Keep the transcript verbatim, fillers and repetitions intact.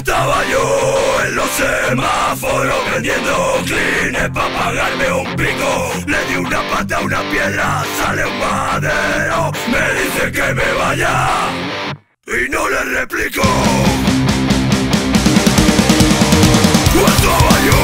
Estaba yo en los semáforos vendiendo clines pa' pagarme un pico. Le di una pata a una piedra, sale un madero, me dice que me vaya y no le replico. Estaba yo